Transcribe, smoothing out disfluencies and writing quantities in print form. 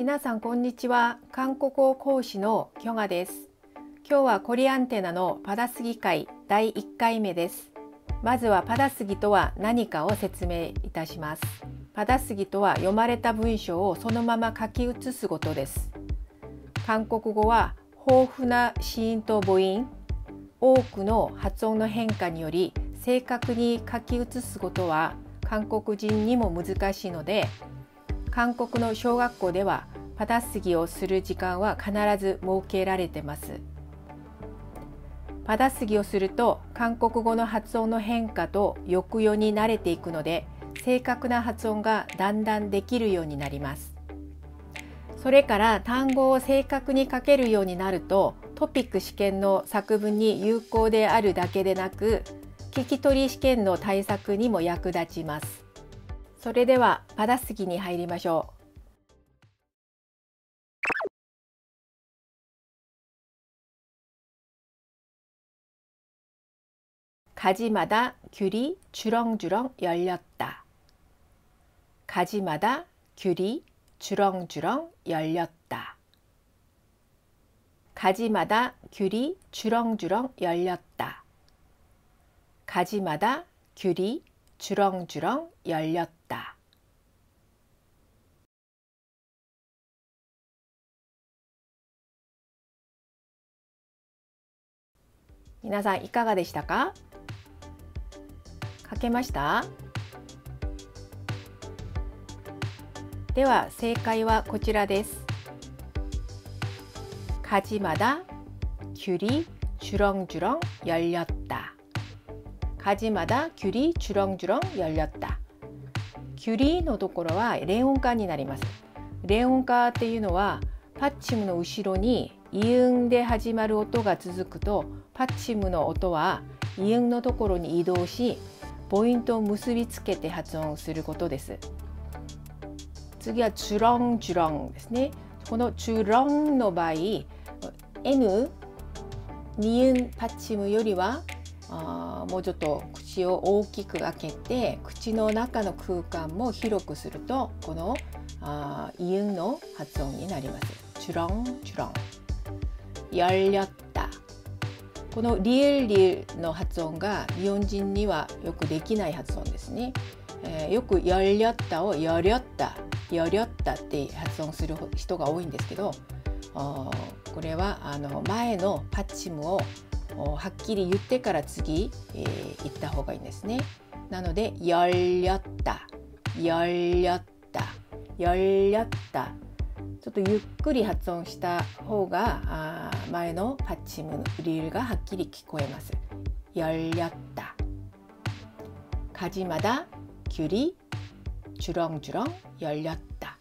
皆さんこんにちは。韓国語講師のキョガです。今日はコリアンテナのパダスギ会第1回目です。まずはパダスギとは何かを説明いたします。パダスギとは読まれた文章をそのまま書き写すことです。韓国語は豊富な子音と母音、多くの発音の変化により正確に書き写すことは韓国人にも難しいので、韓国の小学校ではパダスギをする時間は必ず設けられています。パダスギをすると韓国語の発音の変化と抑揚に慣れていくので、正確な発音がだんだんできるようになります。それから単語を正確に書けるようになると、トピック試験の作文に有効であるだけでなく、聞き取り試験の対策にも役立ちます。それではパダスギに入りましょう。가지마다 귤이 주렁주렁 열렸다. 가지마다 귤이 주렁주렁 열렸다. 가지마다 귤이 주렁주렁 열렸다. 가지마다 귤이 주렁주렁 열렸다.皆さんいかがでしたか？書けました？では正解はこちらです。가지마다 귤이 주렁주렁 열렸다. 가지마다 귤이 주렁주렁 열렸다. 귤이のところは連音化になります。連音化っていうのはパッチムの後ろにイウンで始まる音が続くと、パッチムの音はイウンのところに移動し、母音と結びつけて発音することです。次はチュロンチュロンですね。このチュロンの場合、N、二音パッチムよりはもうちょっと口を大きく開けて、口の中の空間も広くすると、このイウンの発音になります。チュロンチュロン。열렸다。このリエリの発音が日本人にはよくできない発音ですね。よく열렸다を열렸다、열렸다って発音する人が多いんですけど、これは前のパッチムをはっきり言ってから次、言った方がいいんですね。なので열렸다、열렸다、열렸다。ちょっとゆっくり発音した方が前のパッチムのリールがはっきり聞こえます。열렸다。가지마다 귤이 주렁주렁 열렸다。